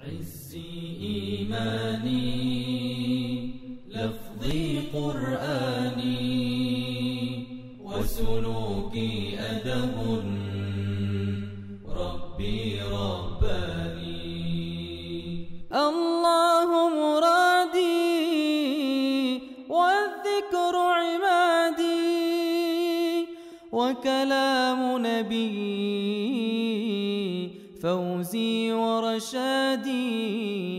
عزي إيماني لفظي قرآني وسلوكي أدب ربي رباني. الله مرادي والذكر عمادي وكلام نبي فوزي ورشادي.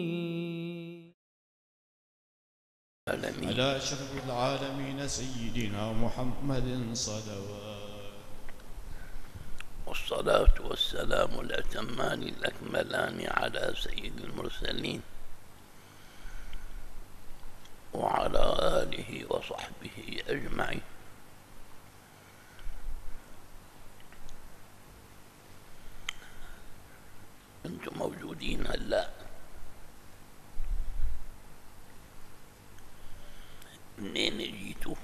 على أشرف العالمين سيدنا محمد صلوات. والصلاة والسلام الأتمان الأكملان على سيد المرسلين وعلى آله وصحبه أجمعين. أنتم موجودين هلا؟ منين جيتوا؟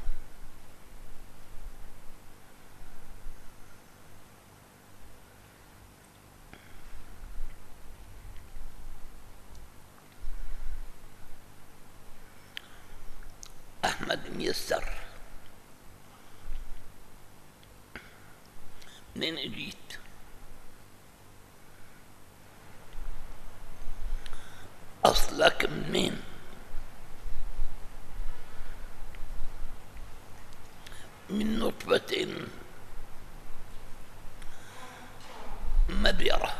أحمد ميسر، منين جيت؟ أصلك منين؟ من نطفة مبيرة.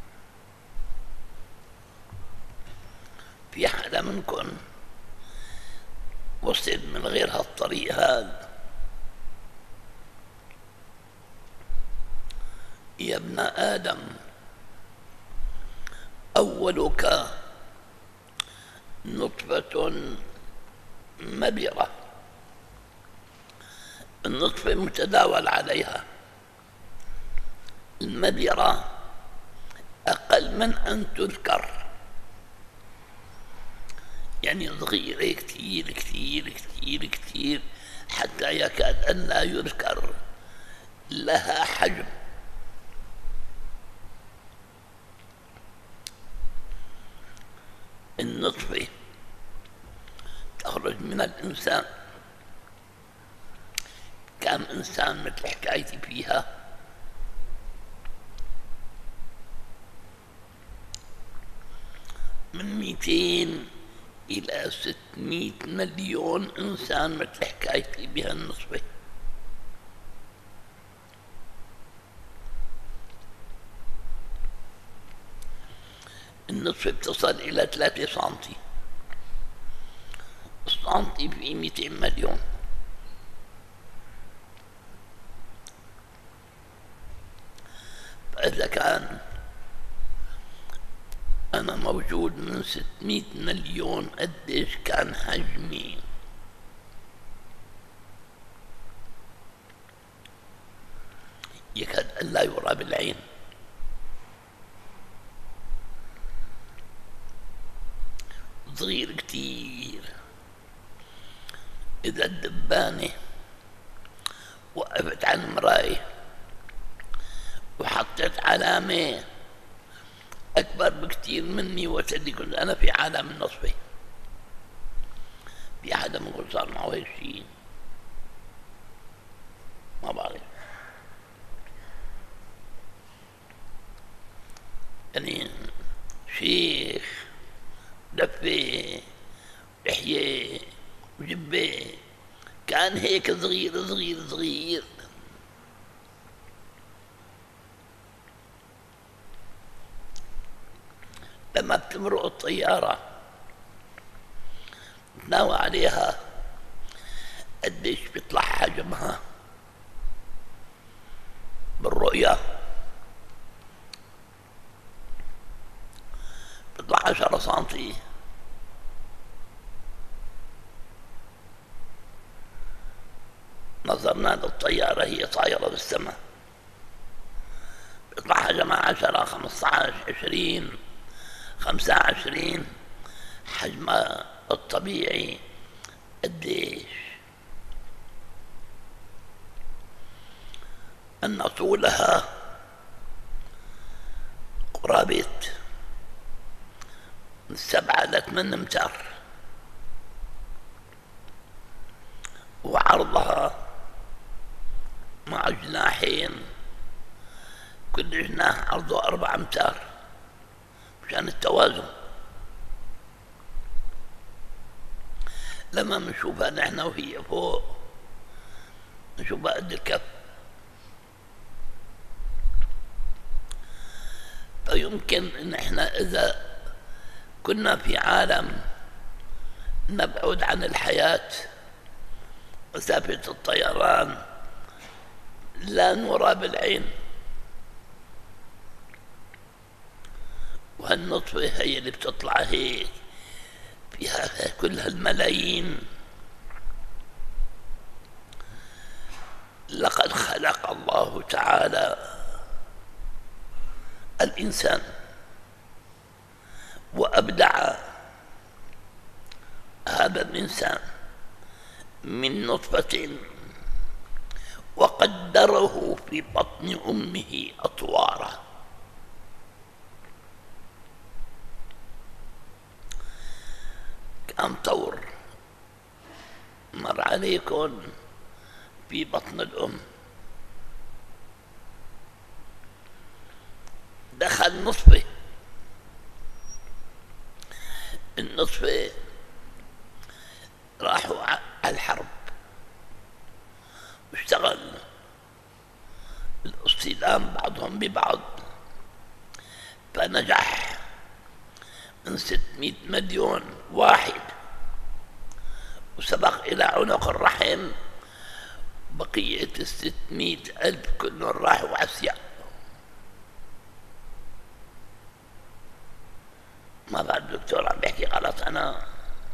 في حدا منكم وصل من غير هالطريق هذا؟ يا ابن آدم، أولك نطفة مبيرة، النطفة متداول عليها، المبيرة أقل من أن تذكر، يعني صغيرة كثير كثير كثير كثير حتى يكاد أن لا يذكر، لها حجم. النطفة تخرج من الإنسان، كم إنسان مثل حكايتي فيها؟ من 200 إلى 600 مليون إنسان مثل حكايتي بها النطفة. النطفة بتصل إلى 3 سنتي، السنتي فيه 200 مليون. فإذا كان أنا موجود من 600 مليون، قديش كان حجمي؟ يكاد أن لا يرى بالعين. صغير كتير. إذا الدبانة وقفت على المراية وحطت علامة أكبر بكتير مني وتدي كنت أنا في عالم النصفة، في حدا منكم صار معه هيك شيء؟ ما بعرف. يعني شيخ دفة لحية وجبة كان هيك صغير صغير صغير. لما بتمرق الطيارة تناوى عليها قديش بيطلع حجمها بالرؤية؟ بيطلع 10 سنتي. نظرنا للطيارة هي طايرة بالسماء، بيطلع حجمها 10 15 20 25. حجمها الطبيعي قديش؟ أن طولها قرابة من 7 إلى 8 أمتار، وعرضها مع جناحين، كل جناح عرضه 4 أمتار مشان التوازن. لما نشوفها نحن وهي فوق نشوفها قد الكف، فيمكن ان احنا اذا كنا في عالم نبعد عن الحياة مسافة الطيران لا نرى بالعين، وهالنطفة هي اللي بتطلع هيك فيها كل هالملايين. لقد خلق الله تعالى الإنسان وأبدع هذا الإنسان من نطفة وقدره في بطن أمه أطوارا. كم طور مر عليكم في بطن الأم؟ دخل نطفة، النطفة راحوا على الحرب واشتغل الاصطدام بعضهم ببعض، فنجح من 600 مليون واحد وسبق إلى عنق الرحم، بقية 600 ألف كلهم راحوا عسيا. ما بعد الدكتور عم بيحكي غلط أنا؟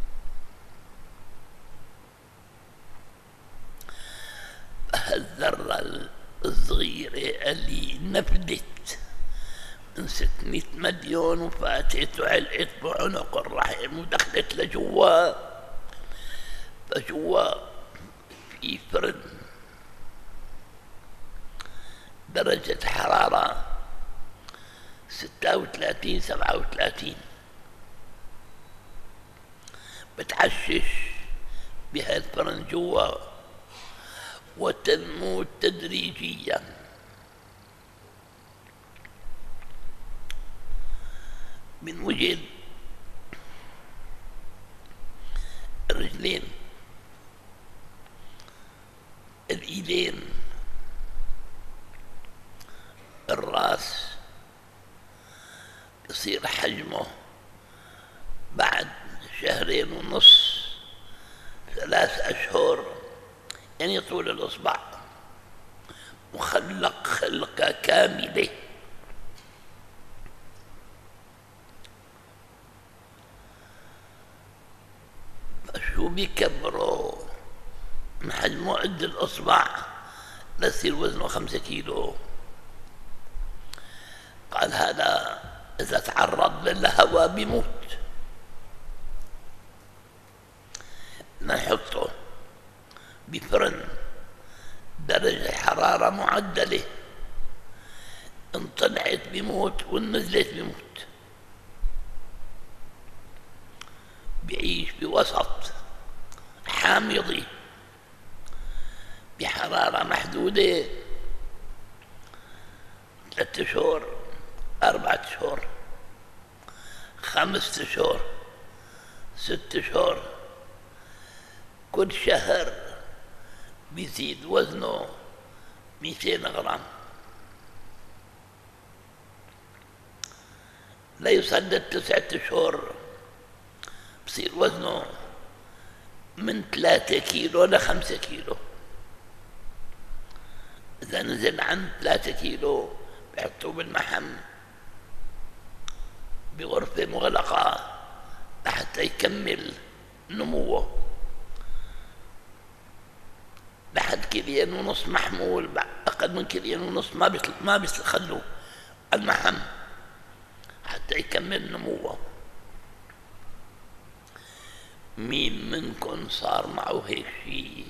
هالذرة الصغيرة اللي نفذت من 600 مليون وفاتت وعلقت بعنق الرحم ودخلت لجوا، فجوا في فرن درجة حرارة 36 37 بتعشش بهالفرن جوا وتنمو تدريجيا. من وجد الرجلين، الإيدين، الرأس، يصير حجمه بعد 2.5 3 أشهر، يعني طول الإصبع، مخلق خلقة كاملة. فشو بيكبروا من حجمه قد الإصبع ليصير وزنه 5 كيلو. قال هذا إذا تعرض للهواء بيموت. نحطه بفرن درجة حرارة معدلة، إن طلعت بيموت وإن نزلت بيموت. بيعيش بوسط حامضي بحرارة محدودة 3 أشهر 4 أشهر 5 أشهر 6 أشهر. كل شهر بيزيد وزنه 200 غرام، لا يصل 9 أشهر بصير وزنه من 3 كيلو ل 5 كيلو. إذا نزل عن 3 كيلو بيحطوه بالمحم بغرفة مغلقة لحتى يكمل نموه لحد 1.5 كيلو محمول. أقل من 1.5 كيلو ما بيخلوه على المحم حتى يكمل نموه. مين منكم صار معه هيك شيء؟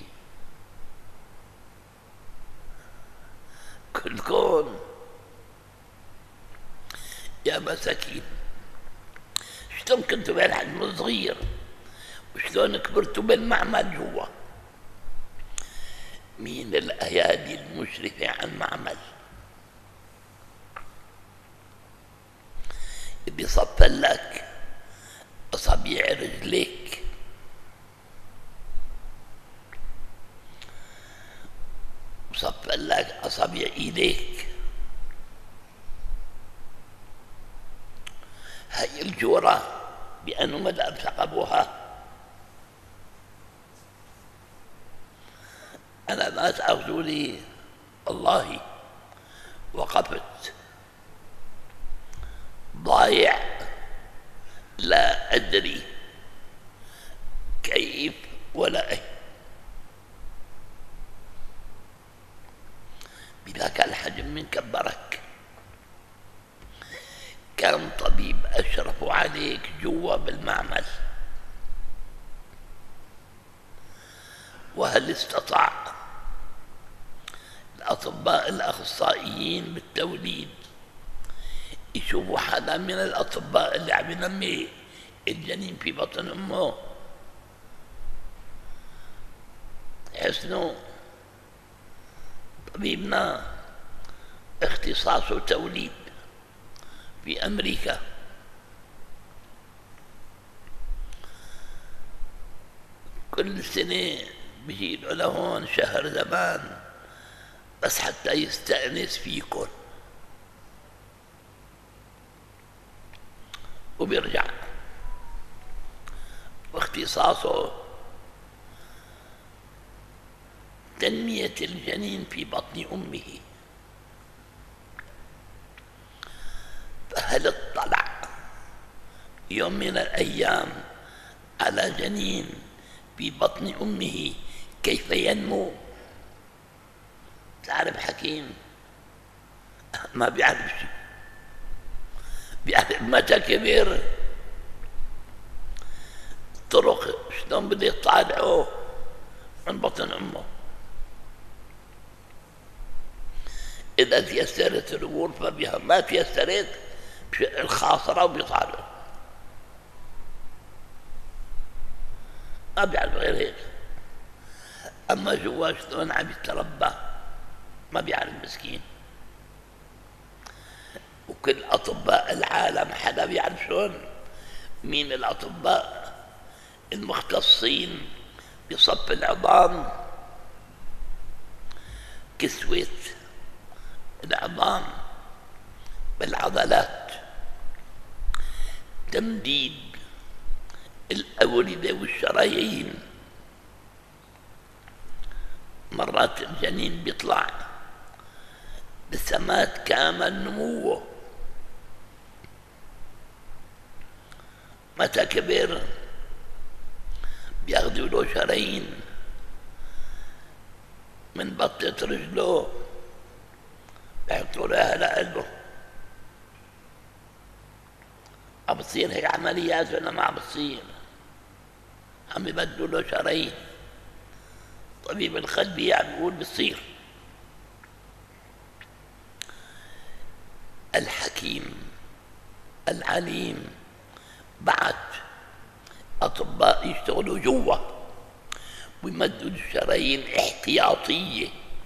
كلكم يا مساكين. شلون كنتوا بهالحجم صغير وشلون كبرتوا بالمعمل جوا؟ مين الأيادي المشرفة على المعمل اللي صفن لك أصابع رجليك وصفن لك أصابع إيديك؟ هاي الجورة بأنه مدى ثقبوها. أنا ناس أخذوا لي والله وقفت ضايع لا أدري كيف ولا أي بذاك الحجم من كبرك. كان طبيب أشرف عليك جوا بالمعمل، وهل استطاع الأطباء الأخصائيين بالتوليد يشوفوا حدا من الأطباء اللي عم ينمي الجنين في بطن أمه؟ حسنوا طبيبنا اختصاصه توليد في أمريكا، كل سنة بيجي له لهون شهر زمان بس حتى يستأنس فيكم وبيرجع. واختصاصه تنمية الجنين في بطن أمه. فهل اطلع يوم من الأيام على جنين في بطن أمه كيف ينمو؟ تعرف حكيم ما بيعرف شيء، بيعرف متى كبر طرق شلون بده يطالعه من بطن أمه. إذا تيسرت الغرفة بها، ما تيسرت الخاصرة وبيطالعه، ما بيعرف غير هيك. أما جوا شلون عم يتربى ما بيعرف مسكين. وكل أطباء العالم حدا بيعرف شلون؟ مين الأطباء المختصين بصف العظام، كسوة العظام بالعضلات، تمديد الأوردة والشرايين. مرات الجنين بيطلع بسمات كامل نموه، متى كبر بياخذوا له شرايين من بطة رجله بيحطوا لها لقلبه. عم بتصير هيك عمليات ولا ما عم بتصير؟ عم يبدلوا له شرايين. طبيب القلبي عم يقول بتصير. الحكيم العليم بعت أطباء يشتغلوا جوا ويمدوا الشرايين احتياطية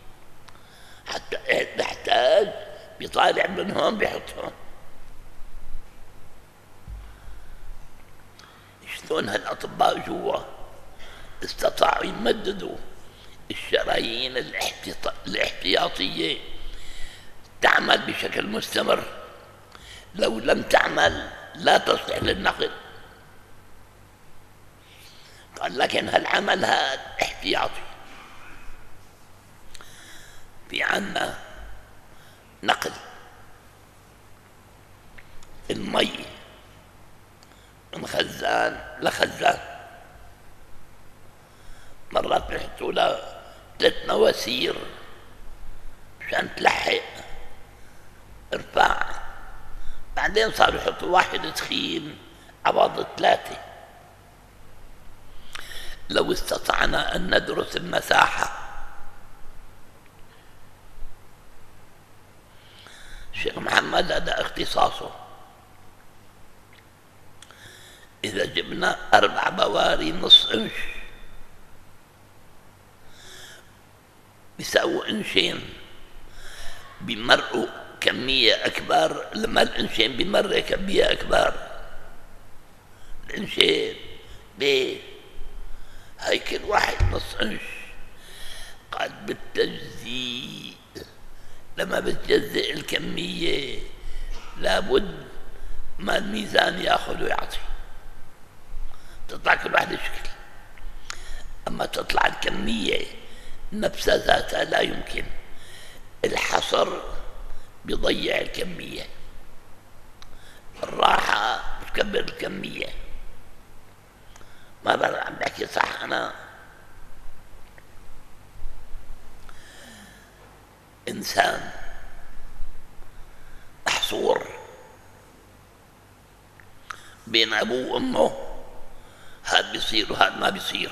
حتى نحتاج بيطالع من هون بيحطهم. شلون هالأطباء جوا استطاعوا يمددوا الشرايين الاحتياطية تعمل بشكل مستمر، لو لم تعمل لا تصلح للنقل. قال لكن هالعمل هذا احتياطي. في عنا نقل المي من خزان لخزان، مرات بيحطوا لها 3 مواسير مشان تلحق ارفع، بعدين صاروا يحطوا واحد تخين عوض 3. لو استطعنا أن ندرس المساحة، الشيخ محمد هذا اختصاصه، إذا جبنا 4 بواري نص إنش بيساووا إنشين، بيمرقوا كمية أكبر، لما الإنشين بيمرق كمية أكبر. الإنشين ليه؟ هاي كل واحد نص إنش. قال بالتجزيء، لما بتجزئ الكمية لابد ما الميزان ياخذ ويعطي، تطلع كل واحدة شكل. أما تطلع الكمية نفسها ذاتها لا يمكن، الحصر بيضيع الكمية، الراحة بتكبر الكمية. ما بعرف عم بحكي صح أنا؟ إنسان محصور بين أبوه وأمه، هذا بيصير وهذا ما بيصير.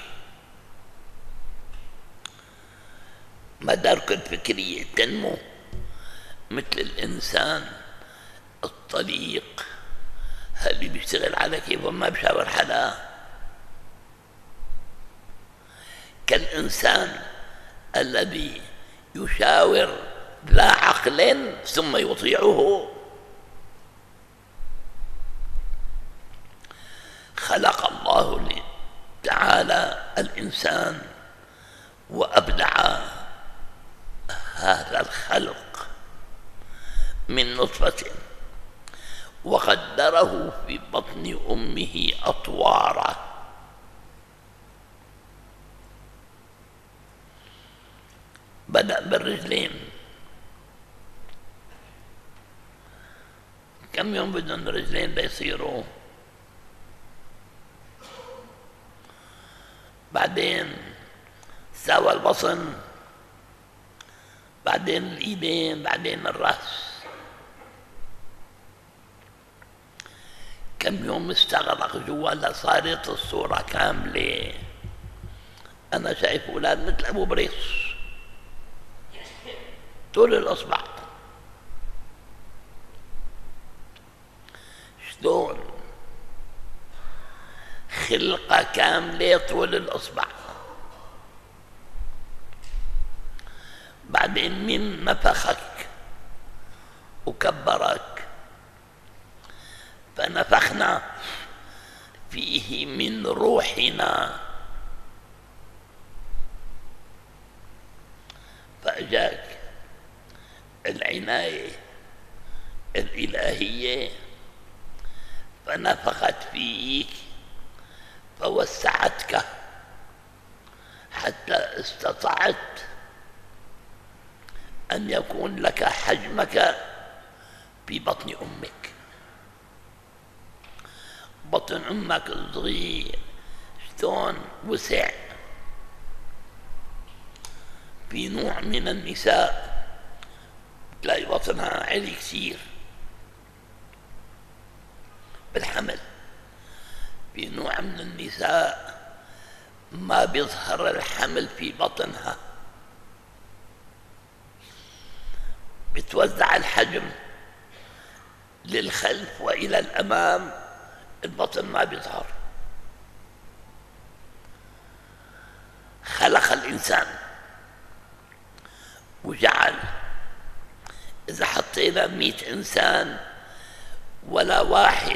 مداركه الفكرية تنمو مثل الإنسان الطليق اللي بيشتغل على كيفه ما بيشاور حدا، كالإنسان الذي يشاور لا عقل ثم يطيعه. خلق الله تعالى الإنسان وأبدع هذا الخلق من نطفة وقدره في بطن أمه أطوارا. بدأ بالرجلين، كم يوم بدهم الرجلين ليصيروا؟ بعدين ساوى البطن، بعدين الإيدين، بعدين الرأس. كم يوم استغرق جوا لصارت الصورة كاملة. أنا شايف أولاد مثل أبو بريص طول الأصبع، شلون خلقة كاملة طول الأصبع. بعدين من نفخك وكبرك فنفخنا فيه من روحنا، فأجاك العناية الإلهية فنفخت فيك فوسعتك حتى استطعت أن يكون لك حجمك في بطن أمك. بطن أمك الصغير شلون وسع. في نوع من النساء تلاقي بطنها عالي كثير بالحمل، في نوع من النساء ما بيظهر الحمل في بطنها، بتوزع الحجم للخلف وإلى الأمام، البطن ما بيظهر. خلق الإنسان وجعل إذا حطينا 100 إنسان ولا واحد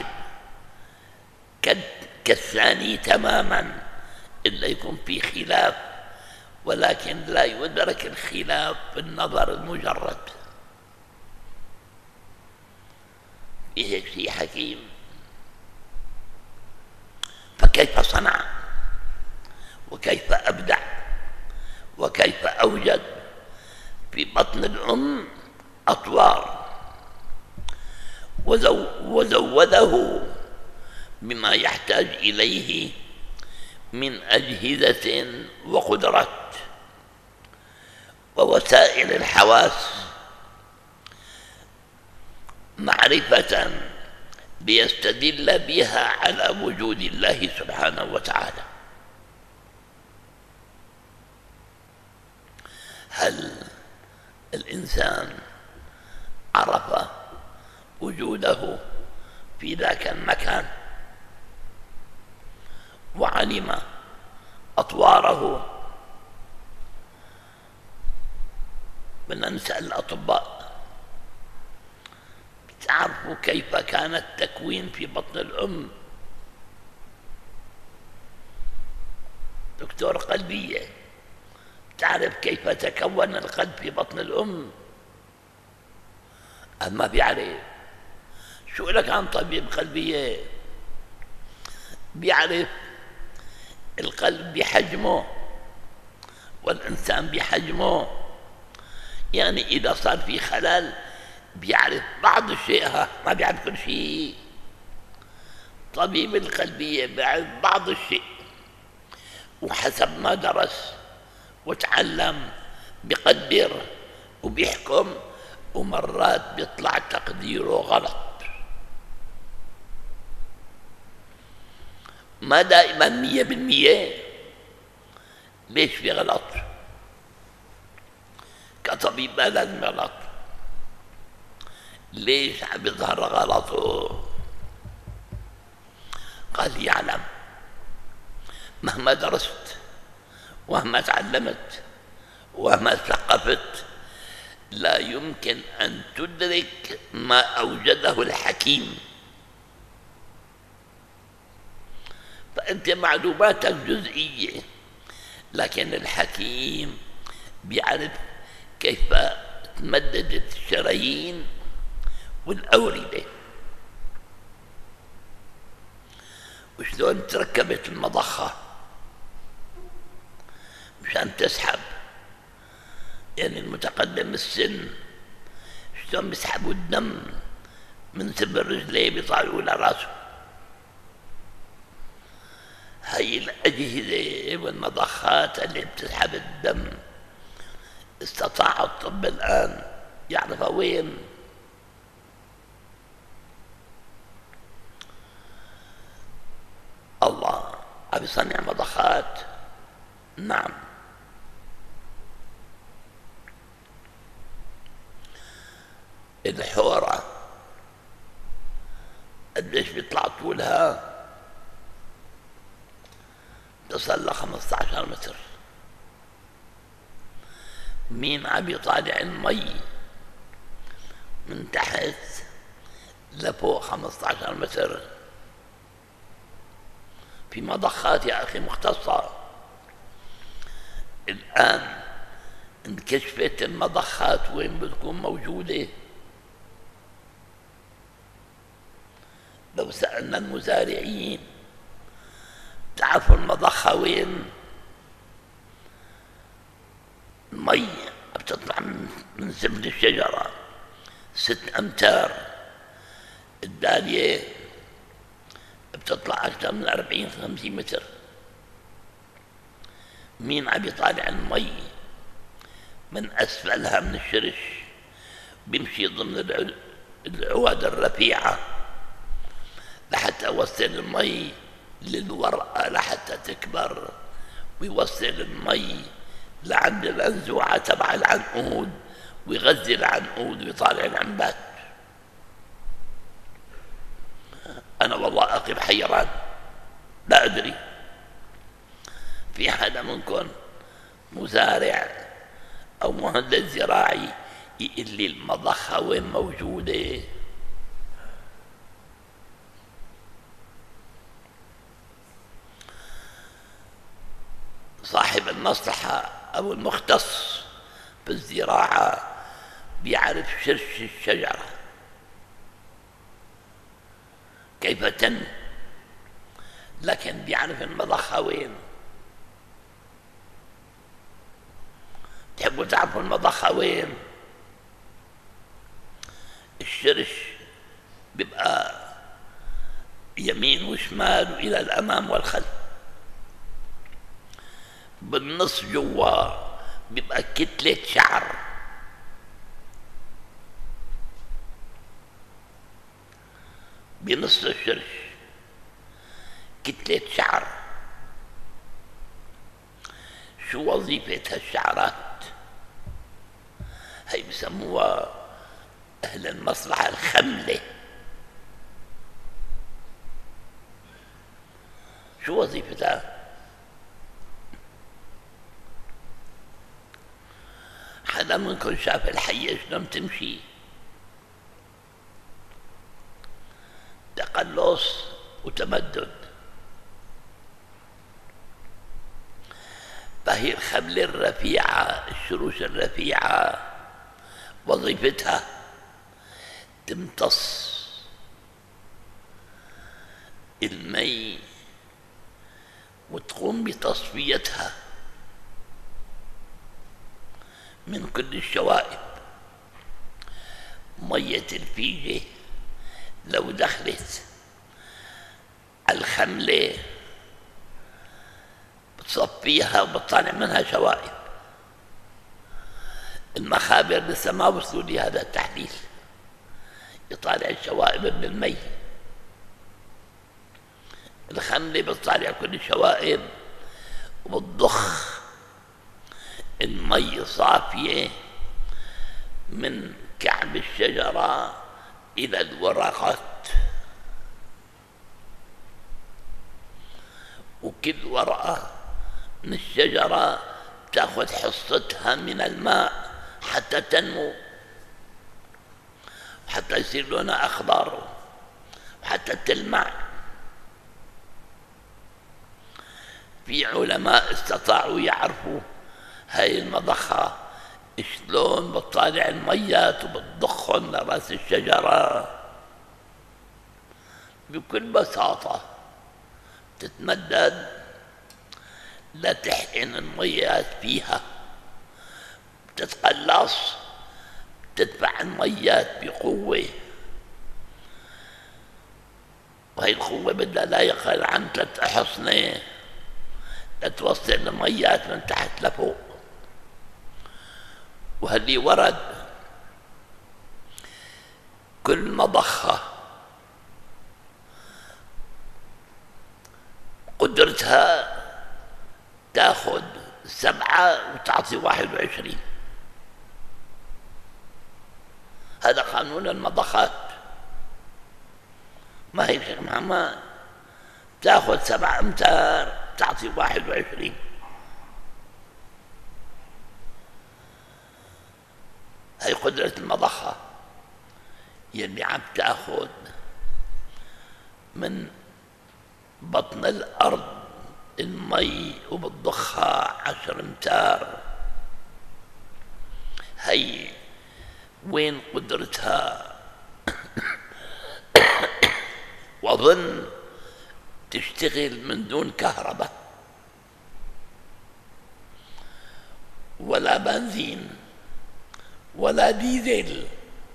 كالثاني تماما إلا يكون في خلاف، ولكن لا يدرك الخلاف بالنظر المجرد. في هيك شيء حكيم. فكيف صنع وكيف أبدع وكيف أوجد في بطن الأم أطوار، وزوده بما يحتاج إليه من أجهزة وقدرات ووسائل الحواس معرفة ليستدل بها على وجود الله سبحانه وتعالى. هل الإنسان عرف وجوده في ذاك المكان؟ علم أطواره. بدنا نسأل الأطباء، تعرفوا كيف كان التكوين في بطن الأم؟ دكتور قلبية، تعرف كيف تكون القلب في بطن الأم؟ ما بيعرف. شو لك عن طبيب قلبية؟ بيعرف القلب بحجمه والإنسان بحجمه، يعني إذا صار في خلل بيعرف بعض الشيء، ما بيعرف كل شيء. طبيب القلبية بيعرف بعض الشيء، وحسب ما درس وتعلم بيقدر وبيحكم، ومرات بيطلع تقديره غلط. ما دائما 100%. ليش في غلط؟ كطبيب ما لازم غلط. ليش عم يظهر غلطه؟ قال يعلم مهما درست ومهما تعلمت ومهما ثقفت لا يمكن أن تدرك ما أوجده الحكيم. فأنت معلوماتك جزئية، لكن الحكيم بيعرف كيف تمددت الشرايين والأوردة، وشلون تركبت المضخة مشان تسحب. يعني المتقدم السن شلون بيسحبوا الدم من سبر رجليه بيطلعوا لراسه. هاي الأجهزة والمضخات اللي بتسحب الدم استطاع الطب الآن يعرفها وين. الله عم يصنع مضخات. نعم. الحورة قديش بيطلع طولها؟ تصل ل 15 متر. مين عم يطالع المي من تحت لفوق 15 متر؟ في مضخات يا أخي مختصة. الآن انكشفت المضخات وين بتكون موجودة. لو سألنا المزارعين تعرفوا المضخة وين؟ المي بتطلع من سفل الشجرة 6 أمتار، الدالية بتطلع أكثر من 40-50 متر. مين عم يطالع المي من أسفلها من الشرش؟ بيمشي ضمن العواد الرفيعة لحتى يوصل المي للورقة لحتى تكبر، ويوصل المي لعند الأنزوعة تبع العنقود ويغذي العنقود ويطالع العنبات. أنا والله أقف حيران لا أدري. في حدا منكم مزارع أو مهندس زراعي يقول لي المضخة وين موجودة؟ صاحب المصلحة أو المختص بالزراعة بيعرف شرش الشجرة كيف تنمو، لكن بيعرف المضخة وين. تحبوا تعرفوا المضخة وين؟ الشرش بيبقى يمين وشمال وإلى الأمام والخلف. بالنص جوا بيبقى كتلة شعر، بنص الشرش كتلة شعر. شو وظيفة هالشعرات؟ هي بسموها أهل المصلحة الخملة. شو وظيفتها؟ حدا منكم شاف الحية شلون تمشي؟ تقلص وتمدد. فهي الخبلة الرفيعة، الشروش الرفيعة وظيفتها تمتص المي وتقوم بتصفيتها من كل الشوائب. مية الفيجة لو دخلت الخملة بتصفيها وبتطلع منها شوائب. المخابر لسه ما وصلوا لهذا التحليل، يطالع الشوائب من المي. الخملة بتطالع كل الشوائب وبتضخ المي صافية من كعب الشجرة إلى الورقات، وكل ورقة من الشجرة تأخذ حصتها من الماء حتى تنمو، حتى يصير لونها أخضر، وحتى تلمع. في علماء استطاعوا يعرفوا هاي المضخة شلون بتطالع الميات وبتضخهم لرأس الشجرة بكل بساطة. تتمدد لا تحقن الميات فيها، تتقلص، تدفع الميات بقوة، وهي القوة بدها لا يقل عن 3 أحصنة لتوصل الميات من تحت لفوق. وهاللي ورد كل مضخة قدرتها تاخذ 7 وتعطي 21. هذا قانون المضخات. ما هي شيخ محمد تاخذ 7 أمتار تعطي 21. هي قدرة المضخة يلي عم تاخذ من بطن الأرض المي وبتضخها 10 أمتار. هي وين قدرتها؟ وظن تشتغل من دون كهرباء ولا بنزين ولا ديزل.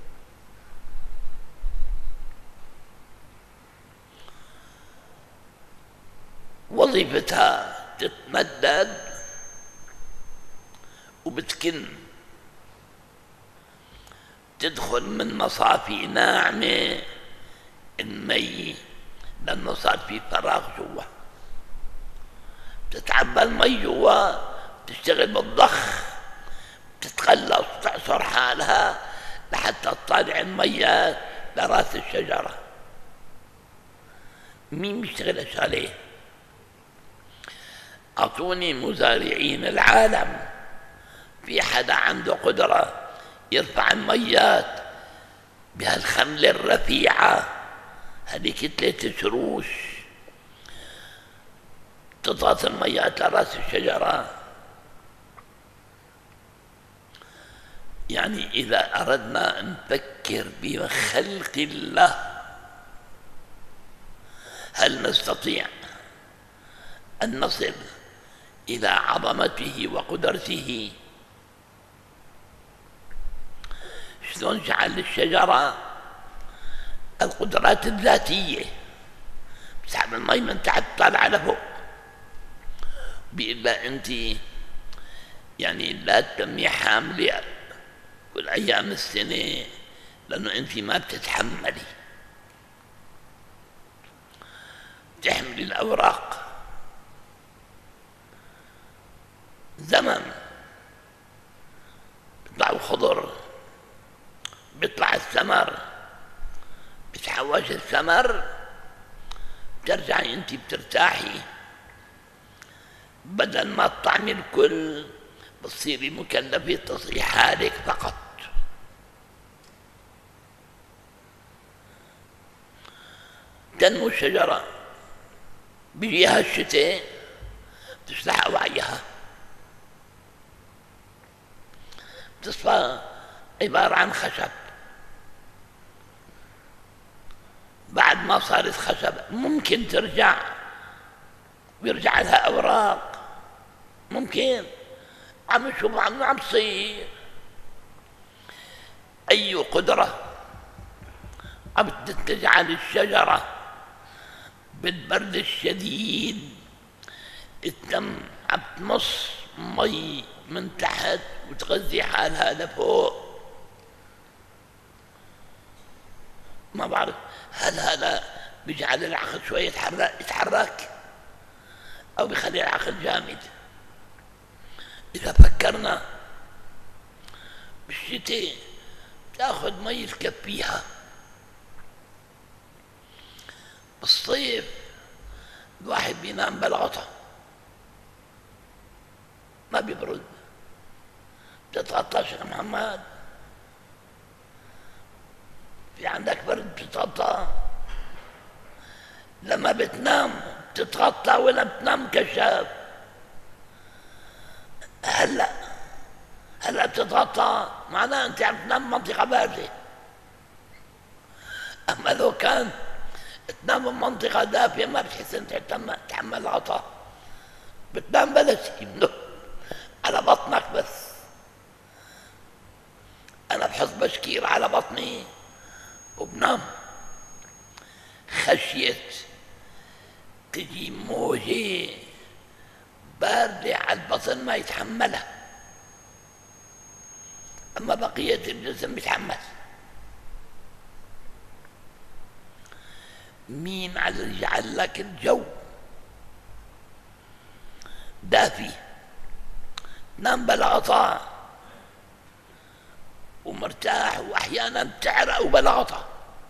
وظيفتها تتمدد وبتكن، تدخل من مصافي ناعمة المي لأنه صار في فراغ جوا، تتعبى المي جوا، تشتغل بالضخ، تتقلص، تعصر حالها لحتى تطالع الميات لراس الشجرة. مين بيشتغل عليه؟ أعطوني مزارعين العالم في حدا عنده قدرة يرفع الميات بهالخملة الرفيعة، هذيك 3 شروش تضغط الميات لراس الشجرة. يعني إذا أردنا أن نفكر بخلق الله، هل نستطيع أن نصل إلى عظمته وقدرته؟ شلون جعل للشجرة القدرات الذاتية، بسحب المي من تحت طالعة لفوق. بيقول لها أنت يعني لا تتمي حاملة كل أيام السنة لأنه أنت ما بتتحملي تحملي الأوراق. زمن بيطلع الخضر، بيطلع الثمر، بتحوش الثمر، بترجعي انت بترتاحي بدل ما تطعمي الكل بتصيري مكلفة تصليح حالك فقط. تنمو الشجرة بيجيها الشتاء تسلح أوعيها، تصفى عبارة عن خشب. بعد ما صارت خشب ممكن ترجع ويرجع لها أوراق، ممكن. عم نشوف عم تصير. أي قدرة عم تجعل الشجرة بالبرد الشديد التم عم تمص مي من تحت وتغذي حالها لفوق. ما بعرف هل هذا بيجعل العقل شوية يتحرك أو بيخلي العقل جامد. إذا فكرنا بالشتاء تاخذ مي تكفيها، بالصيف الواحد بينام بالغطا ما بيبرد. بتتغطى شيخ محمد؟ في عندك برد بتتغطى؟ لما بتنام بتتغطى ولا بتنام كشاف؟ هلا بتتغطى معناه انت عم تنام منطقة باردة. اما لو كان تنام بمنطقة دافية ما بتحس انت تحمل الغطاء، بتنام بلا شيء على بطنك بس. انا بحط بشكير على بطني وبنام خشية تجي موجة باردة على البطن ما يتحملها، أما بقية الجسم بيتحمل. مين عايز يجعل لك الجو دافي نام بالغطاء ومرتاح، وأحيانا بتعرق وبالغطاء.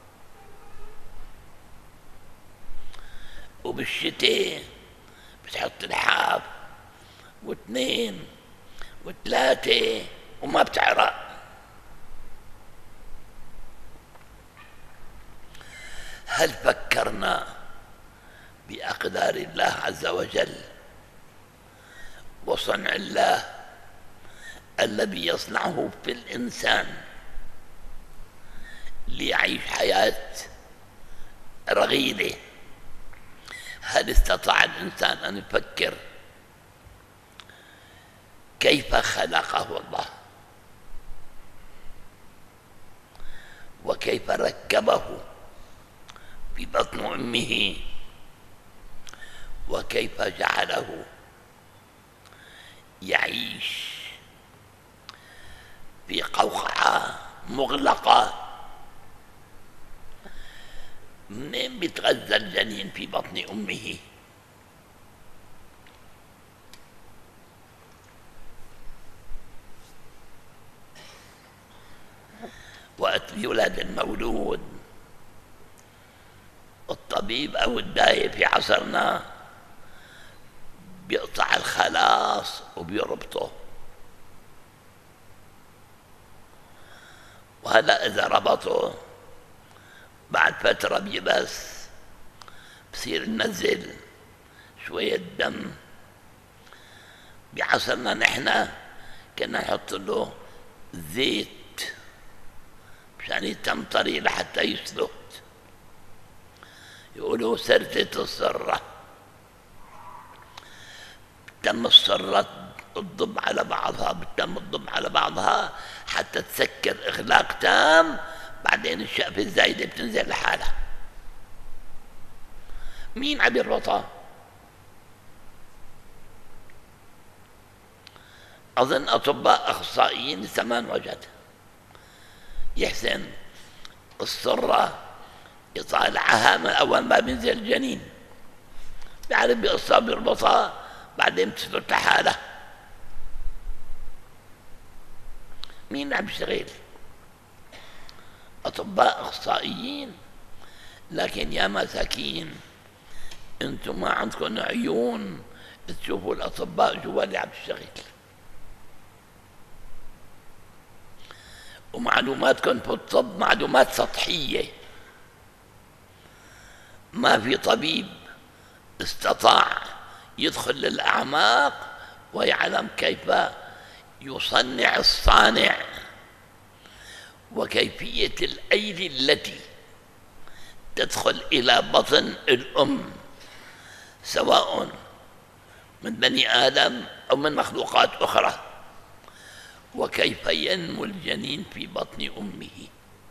وبالشتاء بتحط الحاف واثنين وثلاثة وما بتعرق. هل فكرنا بأقدار الله عز وجل وصنع الله الذي يصنعه في الإنسان ليعيش حياة رغيدة؟ هل استطاع الإنسان أن يفكر كيف خلقه الله وكيف ركبه في بطن أمه وكيف جعله يعيش في قوقعة مغلقة؟ منين بيتغذى الجنين في بطن أمه؟ وقت يولد المولود الطبيب أو الداية في عصرنا بيقطع الخلاص وبيربطه، وهذا إذا ربطه بعد فترة بيبس بصير ينزل شوية دم. بعصرنا نحن كنا نحط له زيت مشان يتمطري لحتى يسلط، يقولوا سردة السرة. تم السرة تضم على بعضها، بتم تضم على بعضها حتى تسكر إغلاق تام، بعدين الشقفة الزايدة بتنزل لحالها. مين عم يربطها؟ أظن أطباء أخصائيين زمان وجد يحسن السرة يطالعها من أول ما بينزل الجنين، بيعرف بيقصها بيربطها بعدين بتسلط لحالها. مين عم يشتغل؟ أطباء أخصائيين. لكن يا مساكين انتم ما عندكم عيون بتشوفوا الأطباء جوا اللي عم تشتغل، ومعلوماتكم في الطب معلومات سطحية. ما في طبيب استطاع يدخل للأعماق ويعلم كيف يصنع الصانع وكيفية الأيدي التي تدخل إلى بطن الأم سواء من بني آدم أو من مخلوقات أخرى، وكيف ينمو الجنين في بطن أمه.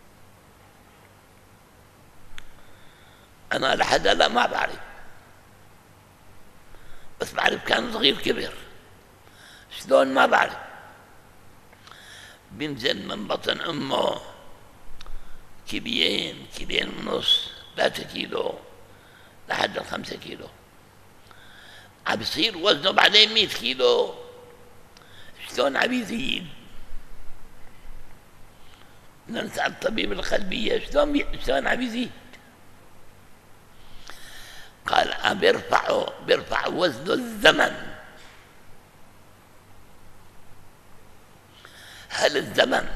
أنا لحد لا ما بعرف، بس بعرف كان صغير كبر. شلون ما بعرف. بينزل من بطن أمه كيلين ونص 3 كيلو لحد 5 كيلو، عم يصير وزنه بعدين 100 كيلو. شلون عم يزيد؟ بدنا نسأل طبيب القلبية شلون عم يزيد؟ قال عم بيرفع وزنه الزمن. هل الزمن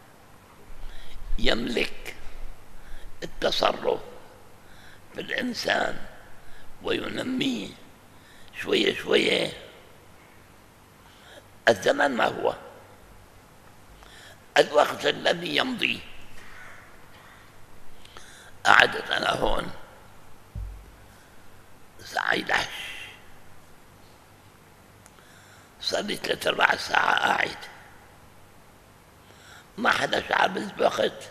يملك التصرف في الإنسان وينميه شوية شوية؟ الزمن ما هو؟ الوقت الذي يمضي. قعدت أنا هون الساعة 11، صار لي 3/4 ساعة قاعد، ما حدا شعر بالوقت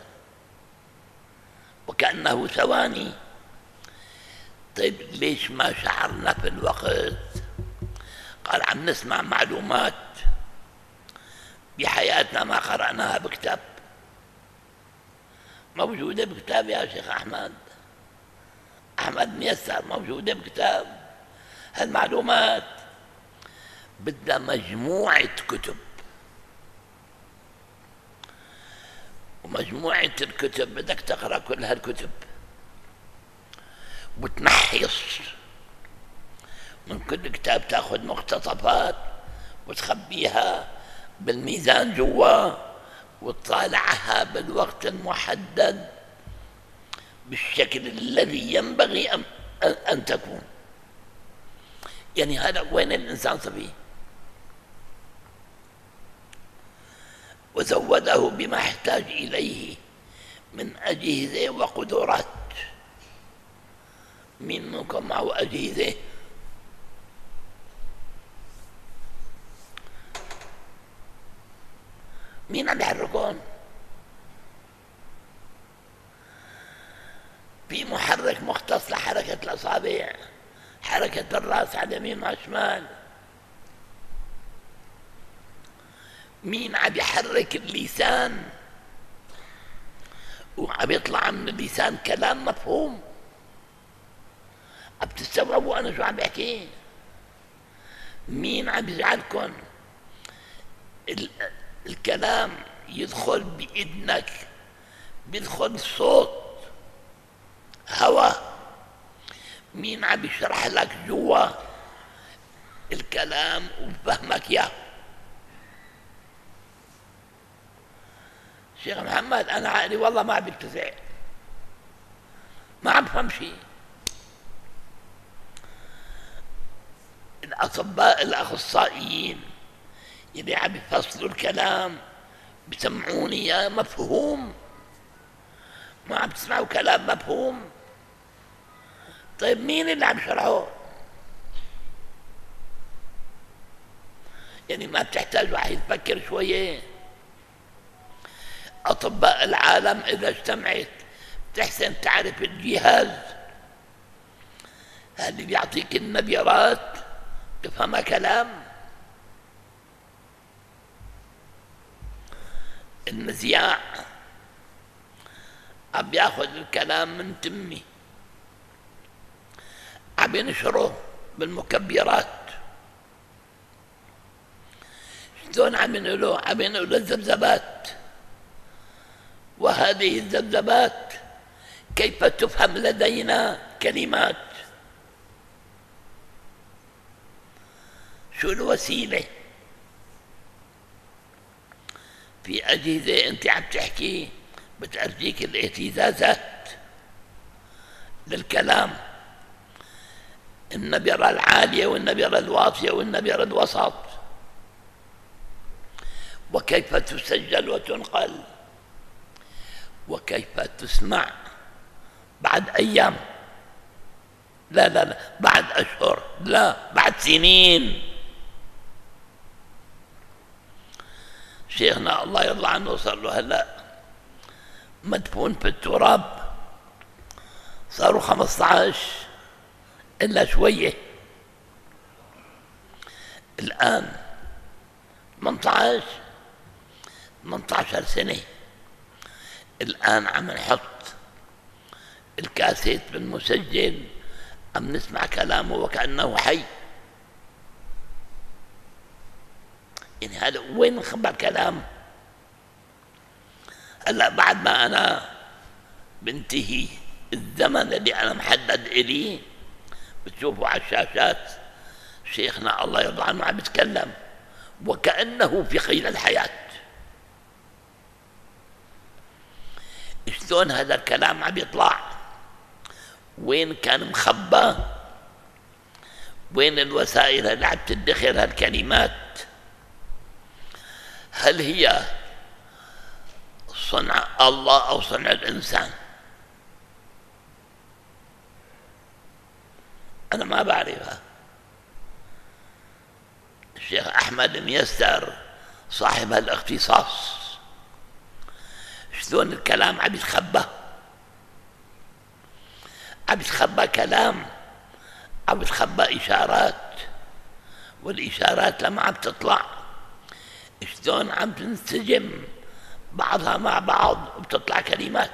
وكأنه ثواني. طيب ليش ما شعرنا في الوقت؟ قال عم نسمع معلومات بحياتنا ما قرأناها بكتاب، موجودة بكتاب يا شيخ أحمد ميسر، موجودة بكتاب. هالمعلومات بدها مجموعة كتب، ومجموعة الكتب بدك تقرأ كل هالكتب وتمحص من كل كتاب، تأخذ مقتطفات وتخبيها بالميزان جوا وتطالعها بالوقت المحدد بالشكل الذي ينبغي أن تكون. يعني هذا وين الإنسان صفي؟ وزوده بما احتاج إليه من أجهزة وقدرات. مين منكم معه أجهزة؟ مين عم يحركون؟ في محرك مختص لحركة الأصابع، حركة الرأس على اليمين وعلى الشمال. مين عم يحرك اللسان وعم يطلع من اللسان كلام مفهوم؟ عم تستوعبوا أنا شو عم بحكي؟ مين عم يجعلكم الكلام يدخل بإذنك، بيدخل صوت هواء؟ مين عم يشرح لك جوا الكلام وفهمك ياه؟ شيخ محمد أنا عقلي والله ما عم يتسع، ما عم بفهم شيء. الأطباء الأخصائيين اللي عم يفصلوا الكلام بسمعوني إياه مفهوم، ما عم تسمعوا كلام مفهوم. طيب مين اللي عم يشرحه؟ يعني ما بتحتاج واحد يفكر شوية؟ أطباء العالم إذا اجتمعت تحسن تعرف الجهاز اللي بيعطيك النبيرات تفهم كلام. المذياع عم بياخذ الكلام من تمي، عم ينشره بالمكبرات. شلون عم ينقلوا؟ عم ينقلوا الذبذبات، وهذه الذبذبات كيف تفهم لدينا كلمات. شو الوسيلة؟ في أجهزة أنت عم تحكي بتأرجيك الاهتزازات للكلام، النبرة العالية والنبرة الواطية والنبرة الوسط، وكيف تسجل وتنقل، وكيف تسمع بعد أيام، لا بعد أشهر، لا بعد سنين. شيخنا الله يرضى عنه صار له هلا مدفون في التراب، صاروا 15 إلا شوية، الآن 18 سنة. الآن عم نحط الكاسيت بالمسجل، عم نسمع كلامه وكأنه حي. يعني هذا وين خبر كلام؟ هلا بعد ما أنا بنتهي الزمن اللي أنا محدد إليه، بتشوفوا على الشاشات شيخنا الله يرضى عنه عم يتكلم وكأنه في قيد الحياة. شلون هذا الكلام عم يطلع؟ وين كان مخبى؟ وين الوسائل اللي عم تدخر هالكلمات؟ هل هي صنع الله أو صنع الإنسان؟ أنا ما بعرفها. الشيخ أحمد ميسر صاحب هالاختصاص، شلون الكلام عم يتخبى؟ عم يتخبى كلام، عم يتخبى إشارات، والإشارات لما عم تطلع شلون عم تنسجم بعضها مع بعض وبتطلع كلمات.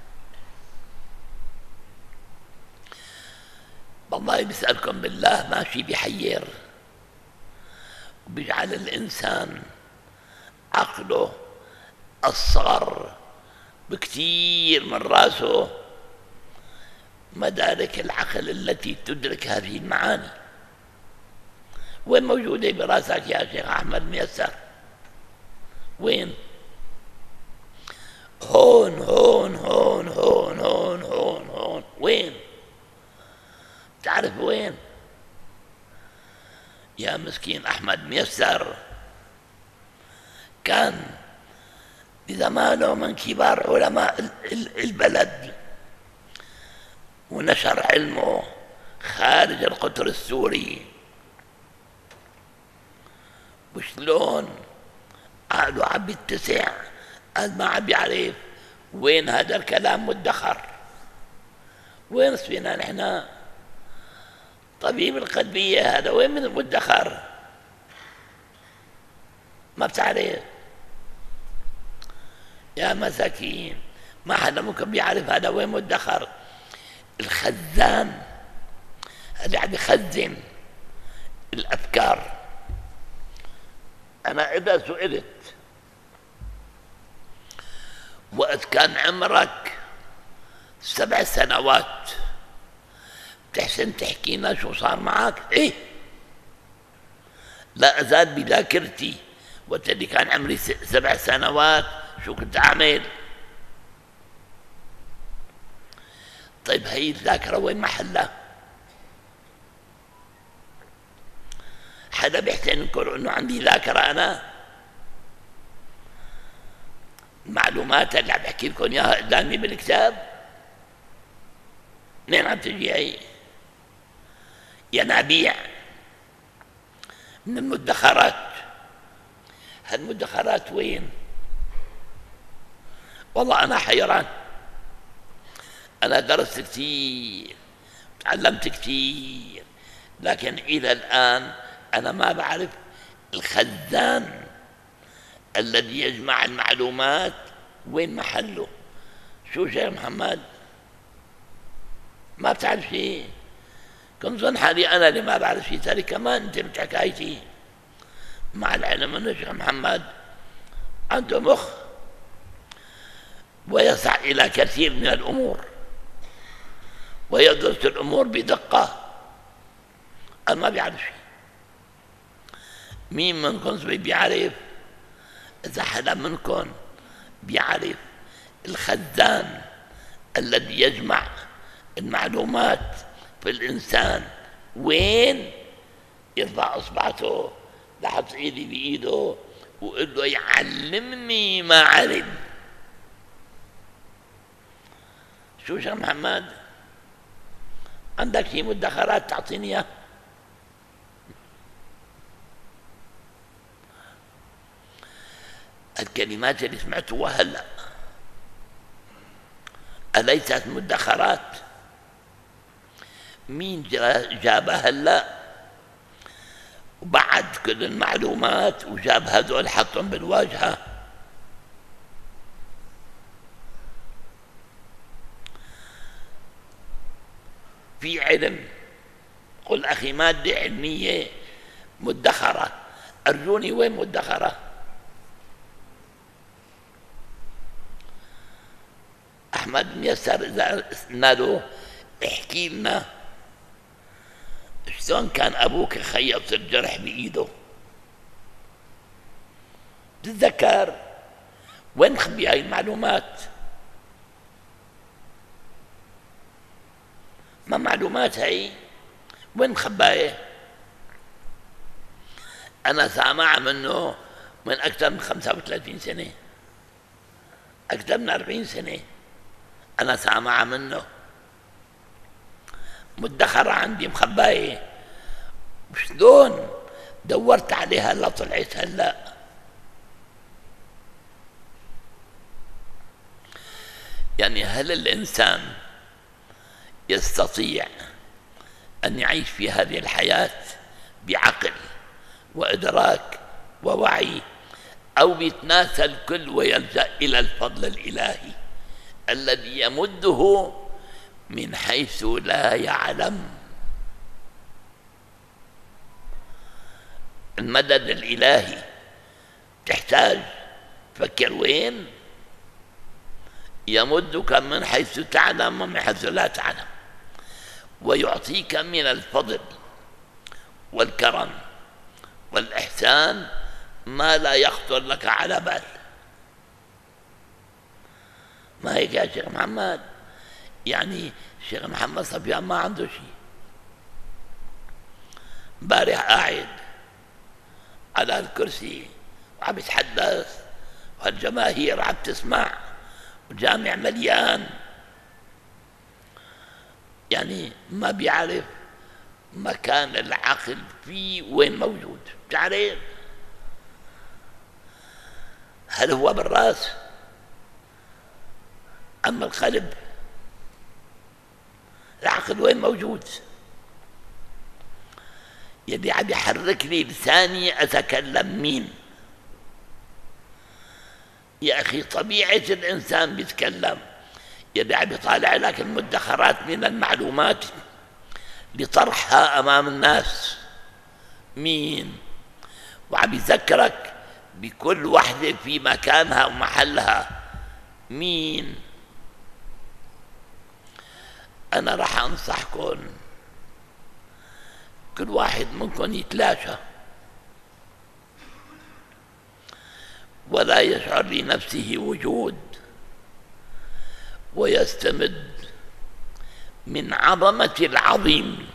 والله بسألكم بالله ماشي بيحير وبيجعل الإنسان عقله أصغر بكثير من راسه مدارك العقل التي تدرك هذه المعاني. وين موجودة براسك يا شيخ أحمد ميسر؟ وين؟ هون هون هون هون هون هون هون. وين؟ تعرف وين؟ يا مسكين أحمد ميسر كان بزمانه من كبار علماء البلد، ونشر علمه خارج القطر السوري. وشلون عقله عم يتسع، قال ما عم يعرف وين هذا الكلام مدخر. وين فينا نحن؟ طبيب القلبية هذا وين من المدخر؟ ما بتعرف يا مساكين، ما حدا ممكن بيعرف هذا وين مدخر. الخزان اللي عم يخزن الأفكار. أنا إذا سئلت وقت كان عمرك 7 سنوات بتحسن تحكينا شو صار معك؟ إيه، لا أزال بذاكرتي وقت اللي كان عمري 7 سنوات شو كنت أعمل. طيب هي الذاكرة وين محلها؟ حدا بيحسن يقول إنه عندي ذاكرة؟ أنا المعلومات اللي عم بحكي لكم إياها قدامي بالكتاب منين عم تجي؟ هي ينابيع من المدخرات. هالمدخرات وين؟ والله أنا حيران. أنا درست كثير، تعلمت كثير، لكن إلى الآن أنا ما بعرف الخزان الذي يجمع المعلومات وين محله. شو شيخ محمد؟ ما بتعرف شيء؟ كنت ظن حالي أنا اللي ما بعرف شيء، تالي كمان أنت بتحكايتي. مع العلم أن الشيخ محمد عنده مخ ويسع إلى كثير من الأمور ويدرس الأمور بدقة. أنا ما بيعرف شيء. مين منكم بيعرف؟ إذا حدا منكم بيعرف الخزان الذي يجمع المعلومات في الإنسان وين، يرفع إصبعته لحط إيدي بإيده وقل له يعلمني ما علم. شو شيخ محمد؟ عندك شي مدخرات تعطيني إياها؟ الكلمات اللي سمعتوها هلا أليست مدخرات؟ مين جابها هلا وبعد كل المعلومات وجاب هذول حطهم بالواجهة؟ في علم، قل أخي مادة علمية مدخرة، أرجوني وين مدخرة؟ أحمد ميسر إذا نادوه احكي لنا شلون كان أبوك يخيط الجرح بإيده؟ تتذكر؟ وين مخبي هاي المعلومات؟ ما معلومات هاي؟ وين مخباية؟ أنا سامع منه من أكثر من 35 سنة، أكثر من 40 سنة أنا سامع منه، مدخرة عندي مخباية. شلون دورت عليها هلا طلعت هلا؟ يعني هل الإنسان يستطيع أن يعيش في هذه الحياة بعقل وإدراك ووعي، أو بيتناسى الكل ويلجأ إلى الفضل الإلهي الذي يمده من حيث لا يعلم؟ المدد الإلهي تحتاج تفكر وين؟ يمدك من حيث تعلم ومن حيث لا تعلم، ويعطيك من الفضل والكرم والإحسان ما لا يخطر لك على بال. ما هيك يا شيخ محمد؟ يعني الشيخ محمد صفيان ما عنده شيء. امبارح قاعد على الكرسي وعم يتحدث والجماهير عم تسمع والجامع مليان، يعني ما بيعرف مكان العقل فيه وين موجود. بتعرف هل هو بالراس أما القلب؟ العقل وين موجود؟ يلي عم يحرك لي لساني أتكلم مين؟ يا أخي طبيعة الإنسان بيتكلم. يلي عم يطالع لك المدخرات من المعلومات لطرحها أمام الناس مين؟ وعم يذكرك بكل وحدة في مكانها ومحلها مين؟ أنا راح أنصحكم كل واحد منكم يتلاشى ولا يشعر لنفسه وجود، ويستمد من عظمة العظيم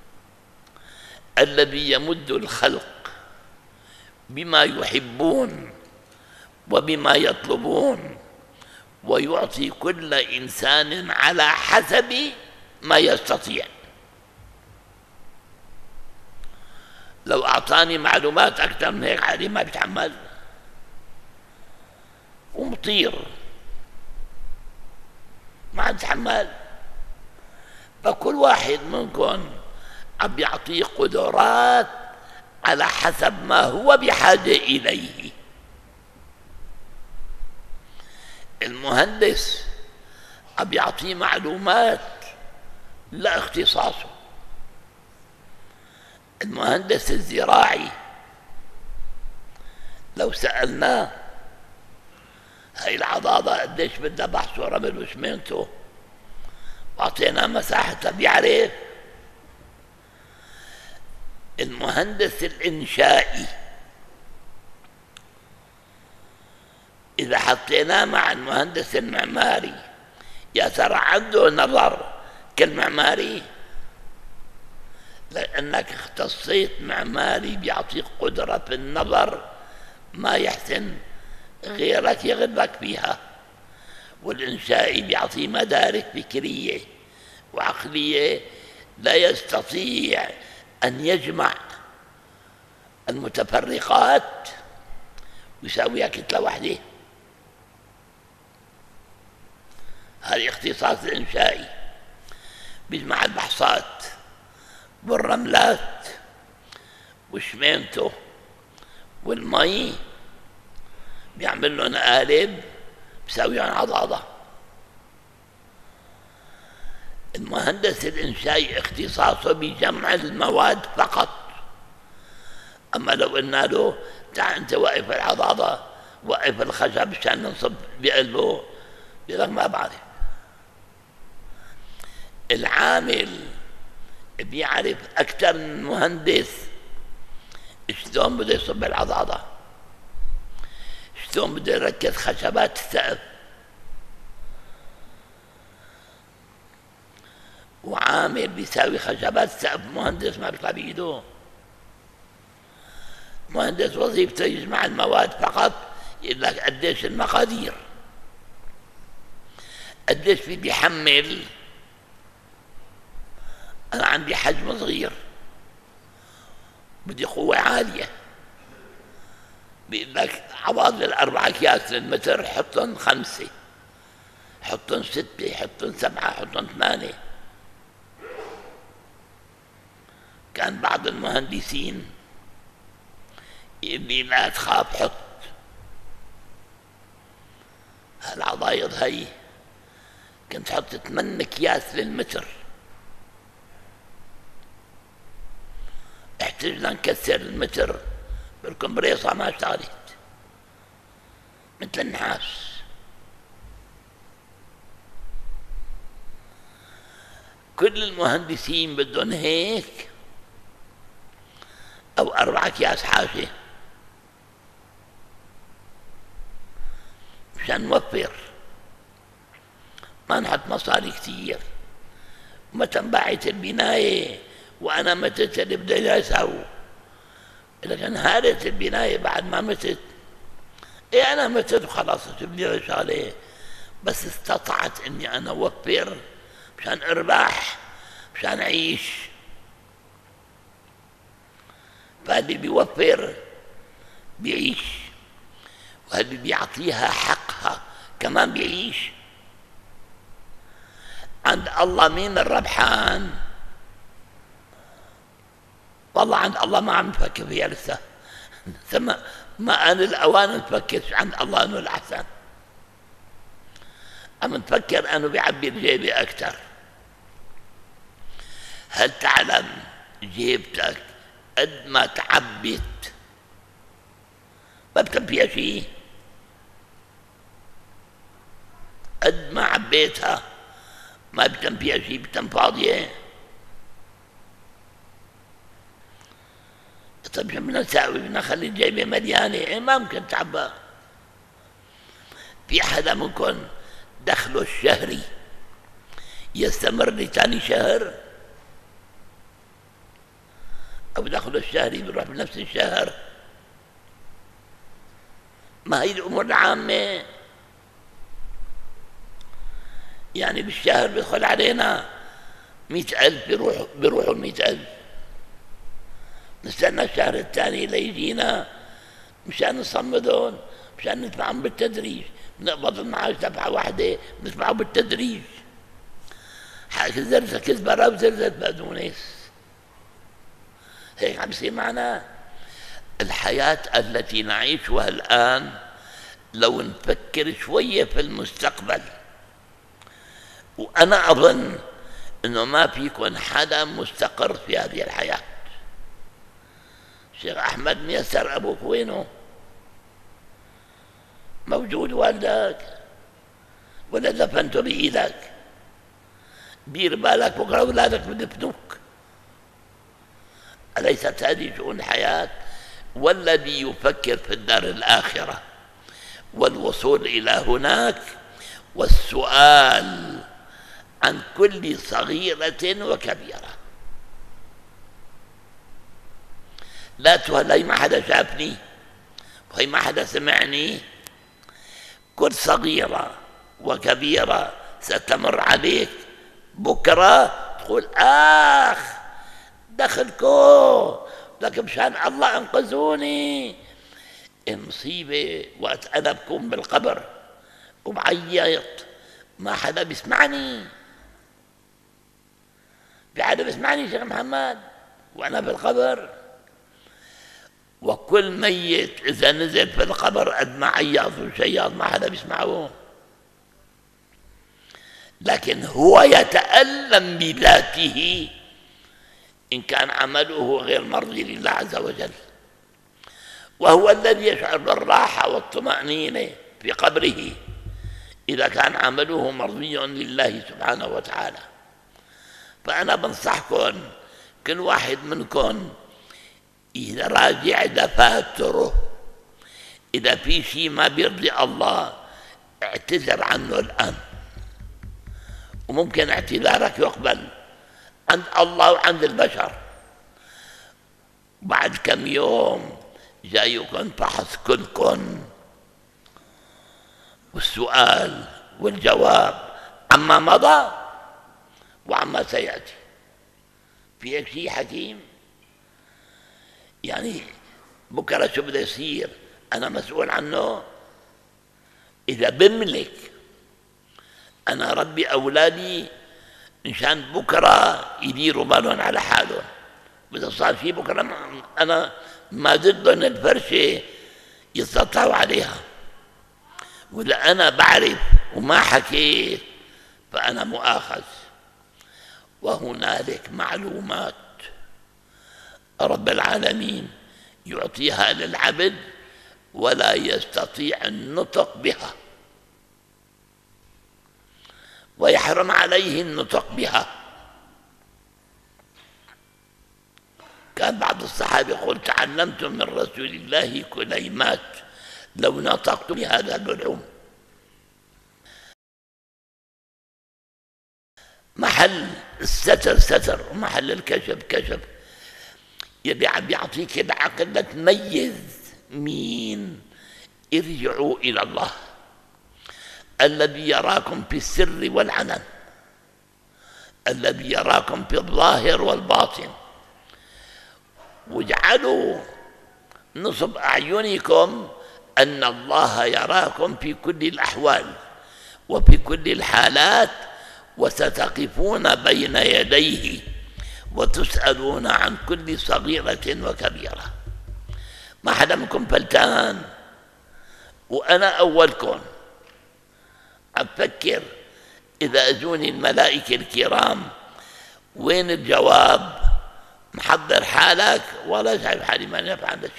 الذي يمد الخلق بما يحبون وبما يطلبون، ويعطي كل إنسان على حسب ما يستطيع. لو أعطاني معلومات أكثر من هيك عادي ما بيتحمل ومطير ما بيتحمل. فكل واحد منكم عم يعطيه قدرات على حسب ما هو بحاجة إليه. المهندس عم يعطيه معلومات لا اختصاصه. المهندس الزراعي لو سألناه هاي العضاضة قديش بدها بحث ورمل وشمينته وأعطيناه مساحتها بيعرف. المهندس الإنشائي إذا حطيناه مع المهندس المعماري يا ترى عنده نظر كالمعماري؟ لأنك اختصيت معماري بيعطيك قدرة في النظر ما يحسن غيرك يغلبك فيها، والإنشائي بيعطي مدارك فكرية وعقلية لا يستطيع أن يجمع المتفرقات ويساويها كتلة واحدة. هذا اختصاص الإنشائي، بيجمع البحصات والرملات وشمينته والمي، بيعمل لهم قالب بيساويهم عضاضة. المهندس الإنشائي اختصاصه بجمع المواد فقط، أما لو قلنا له تعال أنت وقف العضاضة وقف الخشب عشان ننصب بقلبه، بيقول لك ما بعرف. العامل بيعرف أكثر من المهندس شلون بده يصب العضاضة، شلون بده يركز خشبات السقف، وعامل بيساوي خشبات السقف، مهندس ما بيطلع بإيده. مهندس وظيفته يجمع المواد فقط، يقول لك قديش المقادير، قديش في بيحمل. أنا عندي حجم صغير بدي قوة عالية، بيقول لك عوض ال4 أكياس للمتر حطن 5، حطن 6، حطن 7، حطن 8. كان بعض المهندسين يقول لي لا تخاف حط هالعضايض هي، كنت حط 8 أكياس للمتر، احتجنا نكسر المتر بالكمبريصة ما اشتغلت مثل النحاس. كل المهندسين بدهم هيك أو 4 أكياس حاشة مشان نوفر، ما نحط مصاري كتير. متى انباعت البناية وأنا متت اللي بدي أسوي، إذا انهارت البناية بعد ما متت، إيه أنا متت وخلاص شو بدي أعيش عليه، بس استطعت إني أنا أوفر مشان أرباح مشان أعيش. فاللي بيوفر بيعيش، واللي بيعطيها حقها كمان بيعيش. عند الله مين الربحان؟ والله عند الله ما عم نفكر فيها لسه، ما آن الأوان نفكر عند الله أنه الأحسن، عم نفكر أنه بيعبي جيبي أكثر. هل تعلم جيبتك قد ما تعبت ما بكن فيها شيء؟ قد ما عبيتها ما بكن فيها شيء، بكن فاضية. طيب شو بدنا نساوي؟ بدنا نخلي الجيبة مليانة؟ إيه ما ممكن تعبى. في حدا منكم دخله الشهري يستمر لثاني شهر؟ أو دخله الشهري بيروح بنفس الشهر؟ ما هي الأمور العامة. يعني بالشهر بيدخل علينا 100,000، بيروحوا 100,000، نستنى الشهر الثاني ليجينا مشان نصمدهم، مشان ندفعهم بالتدريج، نقبض المعاش دفعة واحدة ندفعه بالتدريج. زرزة كزبرة وزرزة بقدونس، هيك عم يصير معنا. الحياة التي نعيشها الآن لو نفكر شوية في المستقبل، وأنا أظن أنه ما فيكم حدا مستقر في هذه الحياة. الشيخ أحمد ميسر أبوك وينه؟ موجود والدك ولا دفنته بإيدك؟ دير بالك بكرة أولادك بدفنوك. أليست هذه شؤون الحياة؟ والذي يفكر في الدار الآخرة والوصول إلى هناك، والسؤال عن كل صغيرة وكبيرة. لا تقول هي ما حدا شافني وهي ما حدا سمعني. كل صغيرة وكبيرة ستمر عليك بكرة تقول دخلكم لك مشان الله انقذوني. المصيبة وقت أنا بكون بالقبر وبعيط ما حدا بيسمعني. في حدا بيسمعني شيخ محمد وأنا بالقبر؟ وكل ميت إذا نزل في القبر قد ما عيط وشيط ما حدا بيسمعه، لكن هو يتألم بذاته إن كان عمله غير مرضي لله عز وجل، وهو الذي يشعر بالراحة والطمأنينة في قبره إذا كان عمله مرضي لله سبحانه وتعالى. فأنا بنصحكم كل واحد منكم يراجع دفاتره، إذا في شيء ما بيرضي الله اعتذر عنه الآن، وممكن اعتذارك يقبل عند الله وعند البشر. بعد كم يوم جايكم فحص كلكم، والسؤال والجواب عما مضى وعما سيأتي. في هيك شيء حكيم؟ يعني بكرة شو بده يصير أنا مسؤول عنه؟ إذا بملك أنا ربي أولادي مشان بكرة يديروا بالهم على حالهم، إذا صار شيء بكرة أنا ما زدهم الفرشة يتسطحوا عليها، وإذا أنا بعرف وما حكيت فأنا مؤاخذ. وهنالك معلومات رب العالمين يعطيها للعبد ولا يستطيع النطق بها، ويحرم عليه النطق بها. كان بعض الصحابة يقول تعلمت من رسول الله كليمات لو نطقت بهذا العلوم. محل الستر ستر ومحل الكشف كشف. يبي عم يعطيك العقل لتميز مين. ارجعوا إلى الله الذي يراكم في السر والعلن، الذي يراكم في الظاهر والباطن، واجعلوا نصب أعينكم أن الله يراكم في كل الأحوال وفي كل الحالات، وستقفون بين يديه وتسألون عن كل صغيرة وكبيرة. ما حدا منكم فلتان، وأنا أولكم. أفكر إذا أجوني الملائكة الكرام وين الجواب؟ محضر حالك ولا شايف حالي ما نفعل شيء.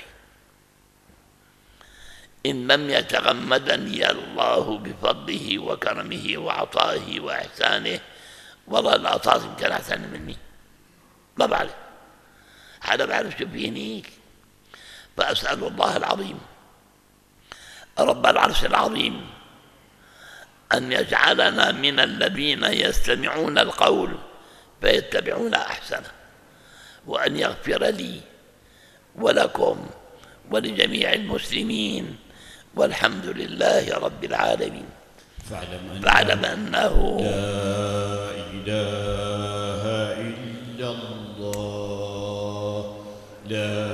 إن لم يتغمدني الله بفضله وكرمه وعطائه وإحسانه، والله العطاء يمكن أحسن مني ما بعرف، حدا بعرف شو فينيك. فأسأل الله العظيم رب العرش العظيم أن يجعلنا من الذين يستمعون القول فيتبعون أحسنه، وأن يغفر لي ولكم ولجميع المسلمين، والحمد لله رب العالمين. فاعلم أنه لا إله إلا الله، لا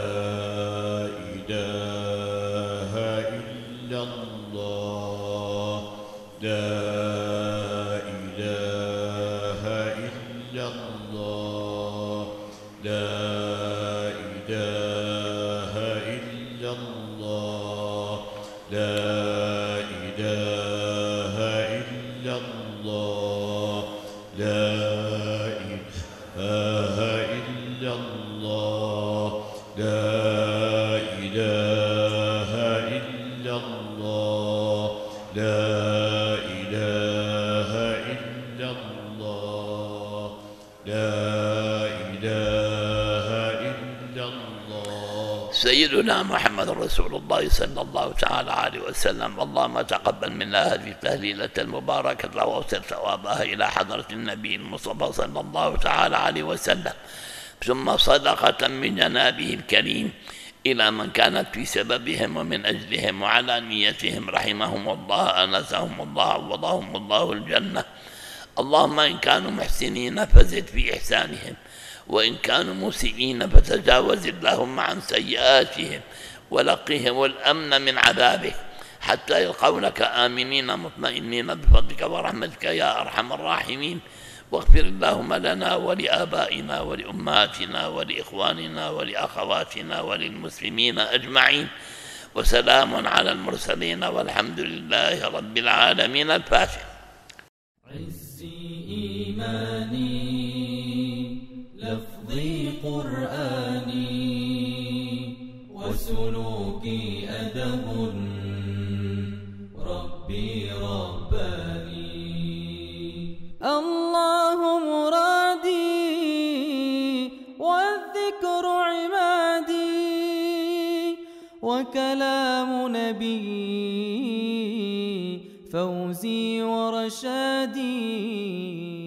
إله إلا الله، لا إله إلا الله، لا إله إلا الله، لا إله إلا الله، لا إله إلا الله، لا إله إلا الله، لا إله إلا الله، لا إله إلا الله. سيدنا محمد رسول الله صلى الله تعالى عليه وسلم. اللهم تقبل منا هذه التهليلة المباركة ووصل ثوابها إلى حضرة النبي المصطفى صلى الله تعالى عليه وسلم، ثم صدقة من جنابه الكريم إلى من كانت في سببهم ومن أجلهم وعلى نيتهم رحمهم الله، أنسهم الله، عوضهم الله الجنة. اللهم إن كانوا محسنين فزد في إحسانهم، وإن كانوا مسيئين فتجاوز اللهم عن سيئاتهم، ولقهم الأمن من عذابك حتى يلقونك آمنين مطمئنين بفضلك ورحمتك يا أرحم الراحمين. واغفر اللهم لنا ولآبائنا ولأمهاتنا ولإخواننا ولأخواتنا وللمسلمين أجمعين، وسلام على المرسلين والحمد لله رب العالمين. الفاتحة. عزي إيماني لفظي قرآني وسلوكي أدب ربي رباني. الله مرادي والذكر عمادي، وكلام نبي فوزي ورشادي.